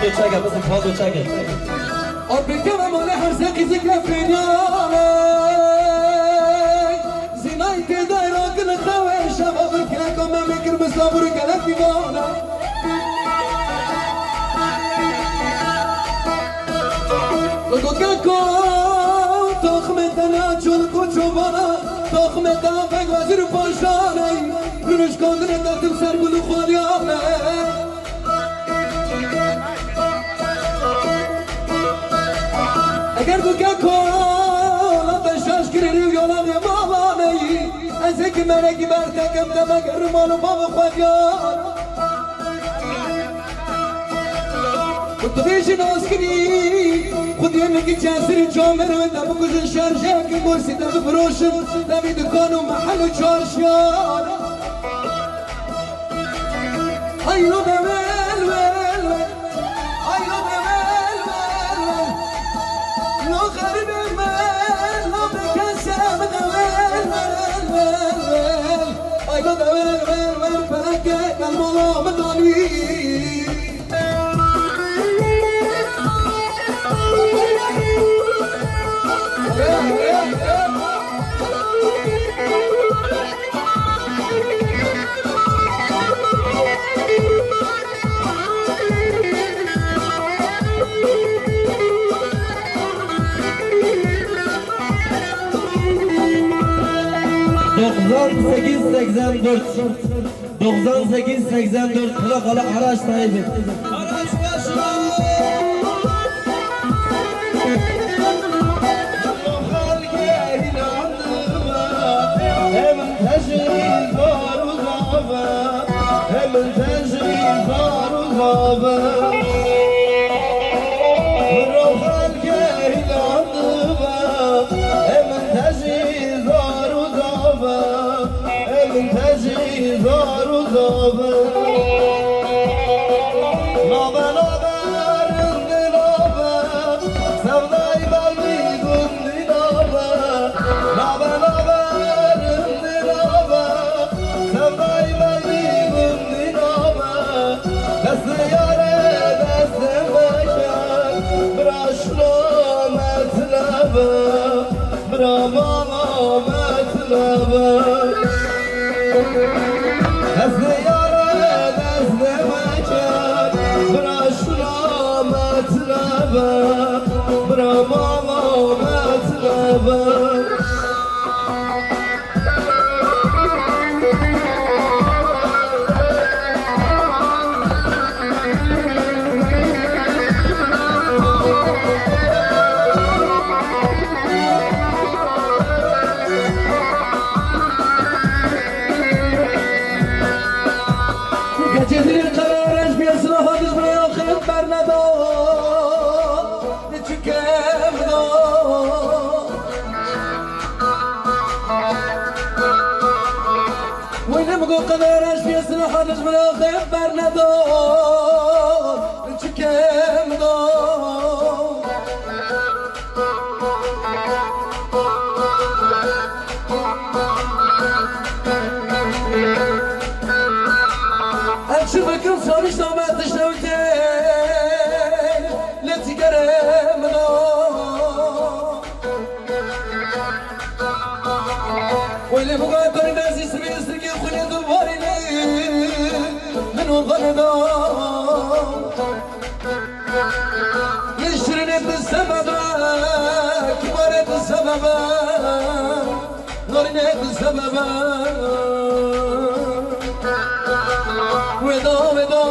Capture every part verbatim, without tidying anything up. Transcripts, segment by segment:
تو چگه بسن پادو چگه آبکه و مال هر سقی زکر فنیانه زینای که دایرا کل خواه شبا برکه کامه مکر بسلا برو کلک دیوانه لگو که کن تاخمه دنا چون کچو بانا تاخمه دنا فک وزیر پاشانه رونش کندنه دادم سر بلو خوالیانه اگر تو که کن تشاش کری یولا غمامانه از که مرگی برتکم دم اگر مالو بابا خوالیان تو بیشی ناز کنی خودی میگی چنسری جامعه رو دم کجا شرجه که گرسی دم فروشن دمی دکان و محل و چارشیان ایلو دمل ول ول ایلو دمل ول ول لو خرب مل لو بکسم دمل ول ول ول ایلو دمل ول ول فلکه کلمالا بدانی doksan sekiz seksen dört doksan sekiz seksen dört plakalı araç sahibi. Araç başına. Hemen teşrif var uzava, hemen teşrif var uzava. Ruhal geylandıva, hemen teşrif var uzava, hemen teşrif var uzava. Naba naba rındi naba, sevday balbi gundi naba, naba naba. Bravo metlaba Ziyare dezde mekan Braşla metlaba Bravo metlaba جدی قرارش بیاسن حادث برای آخر بر ندار نچکم دار وینم گو قرارش بیاسن حادث برای آخر بر ندار نچکم دار شو بكم صار شلون ما تشتوتي لا تقرمنا واللي بقى ترى ناس يسمي يسرقي خلي دباريني من وغلدا يشرني بالسبب كبرت بالسبب نورني بالسبب ودا ودا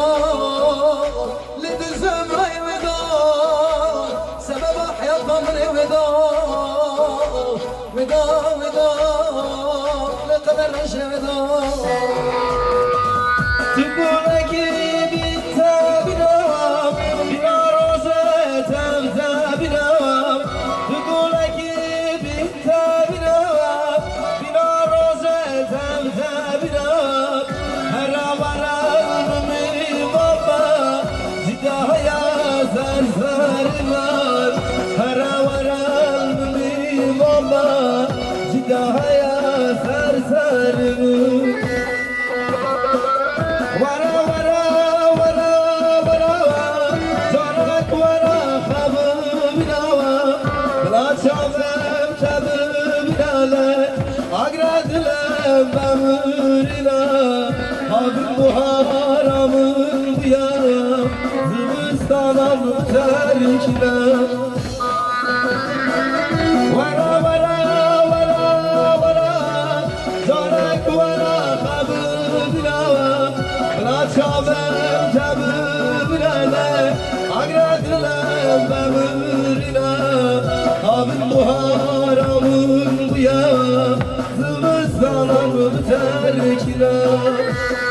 لدزم راي ودا سبب حياة عمري ودا ودا ودا لقدر رشدا تقول اكيد انت بنوام بلا روزة تمزى بنوام تقول اكيد انت بنوام بلا روزة تمزى بنوام هرا ورا زرزر هرا ورا المني ماما جدا يا زرزر ورا ورا ورا ورا bemrine Habib bu haramın bu ya Zıvıstanam terkine Vara vara vara vara Canek vara habibine Bına çavem cebibine Agredilem bemrine Habib bu haramın bu ya Zıvıstanam terkine